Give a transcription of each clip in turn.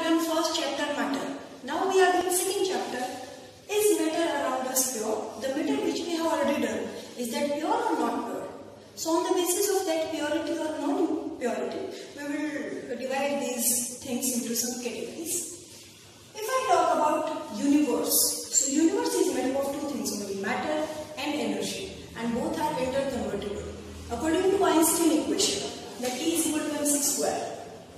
done first chapter matter. Now we are doing second chapter. Is matter around us pure? The matter which we have already done, is that pure or not pure? So on the basis of that purity or non-purity, we will divide these things into some categories. If I talk about universe, so universe is made up of two things only, matter and energy, and both are interconvertible. According to Einstein equation, that E is equal to mc square.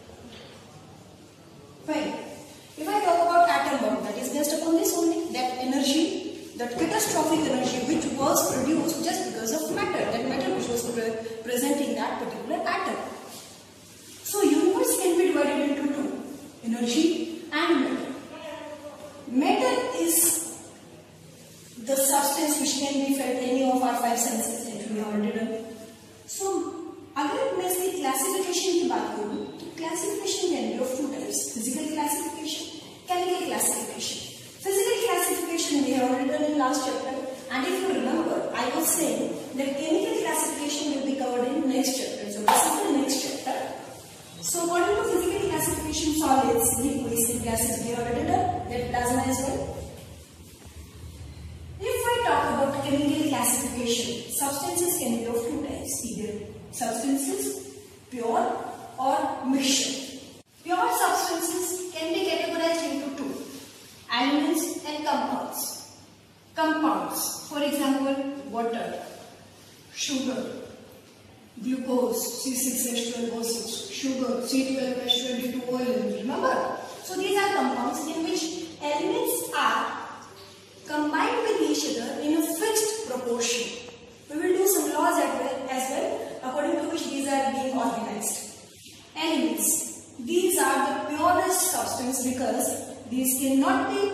Fine. If I talk about atom bomb, that is based upon this only, that energy, that catastrophic energy which was produced just because of matter, that matter which was present in that particular atom. So universe can be divided into two, energy and matter. Matter is the substance which can be felt any of our five senses, that we have already done. So अगर मैं इसकी classification की बात करूं तो classification can be of two types, physical classification, chemical classification. Physical classification we have already done in last chapter, and if you remember I was saying that chemical classification will be covered in next chapter. So this is the next chapter. So according to physical classification, solids, liquids and gases we have already done, that plasma as well. If I talk about chemical classification, substances can be of two types, either substances, pure or mixture. Pure substances can be categorized into two, elements and compounds. Compounds, for example, water, sugar, glucose, C6H12O6, sugar, C12H22O, remember? So these are compounds in which elements are combined with each other in a fixed proportion. We will do some laws as well, according to which these are being organized. Elements, these are the purest substance because these cannot be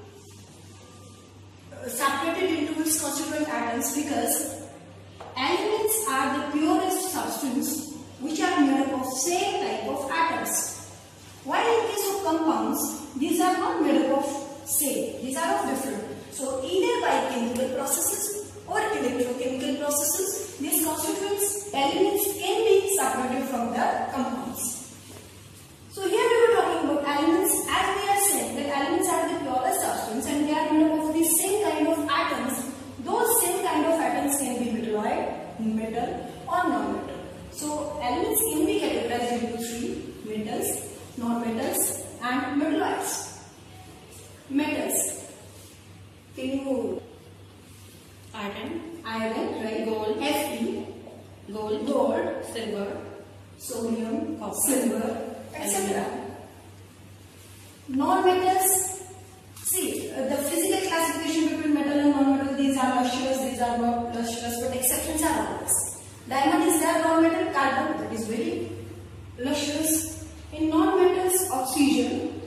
separated into its constituent atoms, because elements are the purest substance which are made up of same type of atoms. While in case of compounds, these are not made up of same, these are of different. So either by chemical processes or electrochemical processes, these constituents, elements can be separated from the compounds. So here we were talking about elements, as we are saying that elements are the purest substance and they are made up of the same kind of atoms. Those same kind of atoms can be metalloid, metal or non-metal. So elements can be categorized into three, metals, non-metals and metalloids. Metals. Can you iron, right? Gold, Fe, gold, silver, sodium, silver, etc. Non-metals, see the physical classification between metal and non-metal, these are lustrous, these are not lustrous, but exceptions are always. Diamond is there, non-metal, carbon, that is very lustrous. In non-metals, oxygen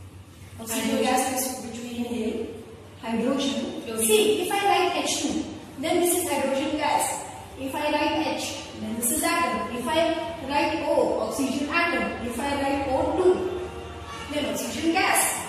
gas which we inhale, hydrogen. See, if I write H2, then this is hydrogen gas. If I write H, then this is atom. If I write O, oxygen atom. If I write O2, then oxygen gas.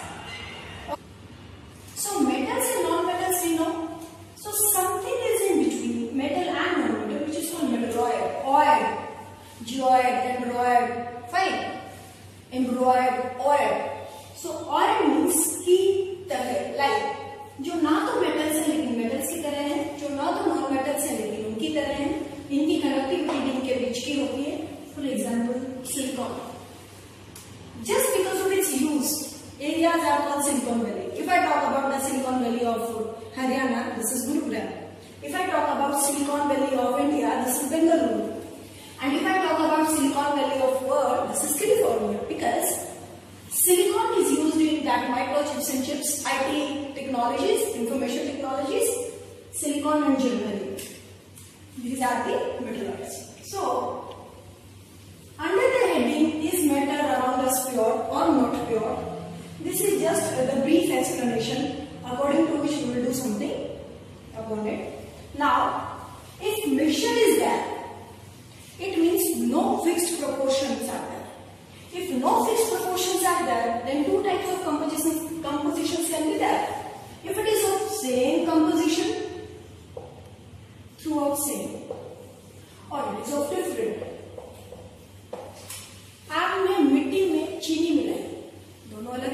So metals and non-metals we know. So something is in between metal and non-metal, which is called metalloid, oil, geoid, embroid, fine, embroid, oil. So oil means की तरह, like जो ना तो metals हैं लेकिन metals की तरह हैं, जो ना तो नॉन मेटल्स हैं लेकिन उनकी तरह हैं, इनकी कनेक्टिविटी इनके बीच की होती है. For example silicon. Just because of its use, areas are called Silicon Valley. If I talk about the Silicon Valley of Haryana, this is Gurugram. If I talk about Silicon Valley of India, this is Bengaluru. And if I talk about Silicon Valley of world, this is California, because silicon is used in that microchips and chips, IT technologies, information technologies, silicon and germanium. These are the metalloids. So, under the heading, is matter around us pure or not pure? This is just the brief explanation according to which we will do something upon it. Now, if mixture is there, it means no fixed proportions are there. If no fixed proportions are there, then two types of compositions can be there. If it is of same composition, throughout same, or it is of different. आपने मिट्टी में चीनी मिलाई, दोनों अलग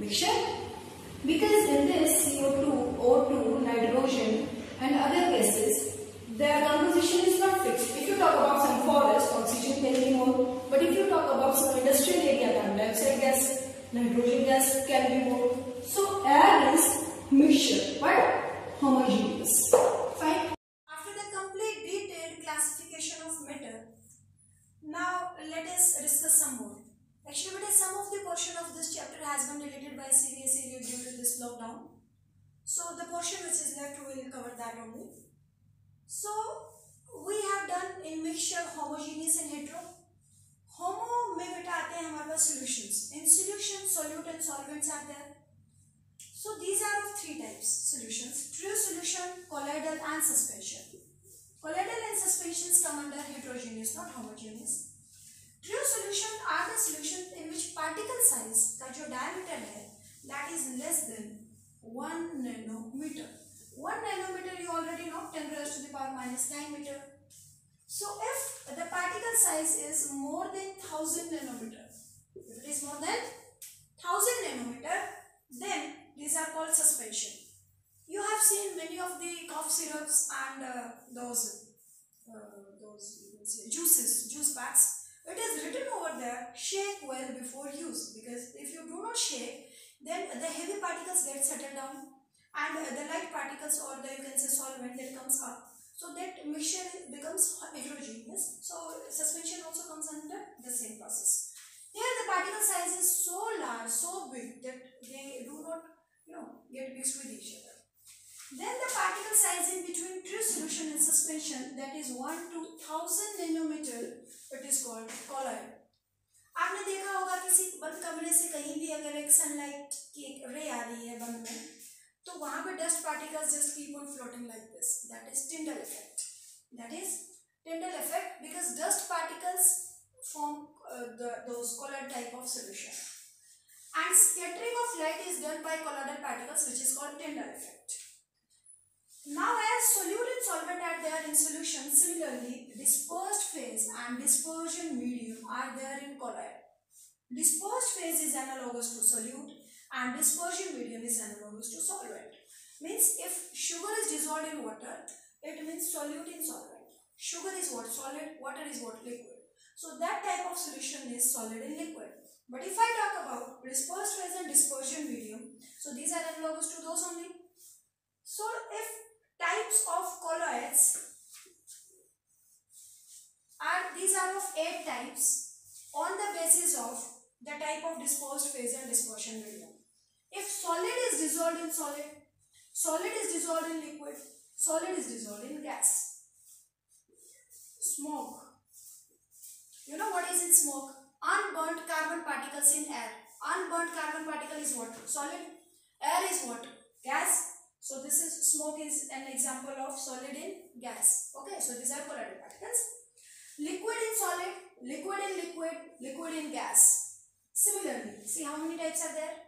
mixture? Because in this CO2, O2, nitrogen and other gases, their composition is not fixed. If you talk about some forest, oxygen can be more. But if you talk about some industrial area, carbon dioxide gas, nitrogen gas can be more. So air is mixture, but homogeneous. Fine. After the complete detailed classification of matter, now let us discuss some more. Actually, but some of the portion of this chapter has been deleted by CBSE due to this lockdown. So the portion which is left, we will cover that only. So we have done in mixture homogeneous and hetero. Homo में बेटा आते हैं हमारे पास solutions. In solution, solute and solvents are there. So these are of three types solutions: true solution, colloidal, and suspension. Colloidal and suspensions come under heterogeneous, not homogeneous. True solution are the solutions in which particle size का जो diameter है that is less than 1 nanometer. 1 nanometer you already know, 10 raised to the power minus 9 meter. So if the particle size is more than 1000 nanometer, if it is more than 1000 nanometer, then these are called suspension. You have seen many of the cough syrups and those you can say juice packs. It is written over there, shake well before use, because if you do not shake, then the heavy particles get settled down and the light particles or the you can say solvent that comes up. So that mixture becomes heterogeneous. So suspension also comes under the same process. Here the particle size is so large, so big that they do not get mixed with each other. Then the particle size in between true solution and suspension, that is 1 to 1000 nanometer, it is called colloid. आपने देखा होगा किसी बंद कमरे से कहीं भी अगर एक सनलाइट की एक रे आ रही है बंद में, तो वहाँ पे dust particles just keep on floating like this. That is Tyndall effect. That is Tyndall effect because dust particles form those colloid type of solution. And scattering of light is done by colloidal particles, which is called Tyndall effect. Now as solute and solvent are there in solution, similarly dispersed phase and dispersion medium are there in colloid. Dispersed phase is analogous to solute and dispersion medium is analogous to solvent. Means if sugar is dissolved in water, it means solute in solvent. Sugar is what? Solid. Water is what? Liquid. So that type of solution is solid in liquid. But if I talk about dispersed phase and dispersion medium, so these are analogous to those only. So if types of colloids these are of 8 types on the basis of the type of dispersed phase and dispersion medium. If solid is dissolved in solid, solid is dissolved in liquid, solid is dissolved in gas. Smoke. You know what is in smoke? Unburnt carbon particles in air. Unburnt carbon particle is what? Solid. Air is what? Gas. So this is smoke is an example of solid in gas. Okay, so these are colloidal particles. Liquid in solid, liquid in liquid, liquid in gas. Similarly, see how many types are there?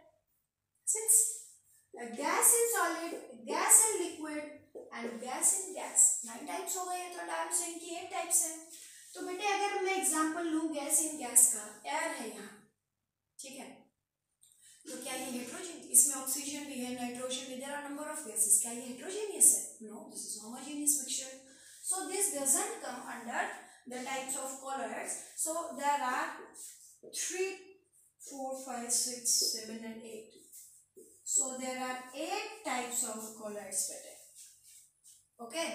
6. Gas in solid, gas in liquid and gas in gas. 9 types हो गए तो I am saying कि 8 types हैं. तो बेटे अगर मैं example लूँ गैस इन गैस का, एयर है यहाँ, ठीक है? तो क्या ये हेट्रोजेनियस? इसमें ऑक्सीजन भी है, नाइट्रोजन भी, there are number of gases. क्या ये हेट्रोजेनियस है? No, this is homogeneous mixture. So this doesn't come under the types of colloids. So there are 3, 4, 5, 6, 7 and 8. So there are 8 types of colloids better. Okay.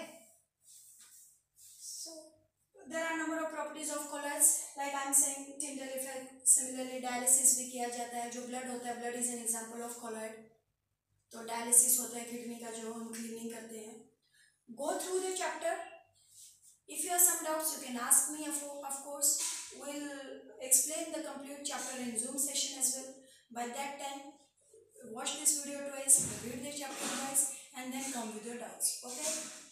So there are number of properties of colloids. Like I am saying, Tyndall effect. Similarly, dialysis भी किया जाता है. जो blood होता है, blood is an example of colloid. तो dialysis होता है किडनी का जो हम cleaning करते हैं. Go through the chapter. If you have some doubts, you can ask me. Of course, we'll explain the complete chapter in Zoom session as well. By that time, watch this video twice, read the chapter twice, and then come with your doubts. Okay.